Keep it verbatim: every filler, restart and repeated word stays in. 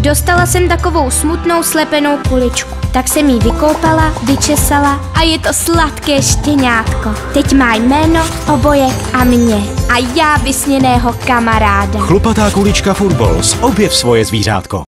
Dostala jsem takovou smutnou slepenou kuličku. Tak jsem jí vykoupala, vyčesala a je to sladké štěňátko. Teď má jméno, obojek a mě. A já vysněného kamaráda. Chlupatá kulička Furballs. Objev svoje zvířátko.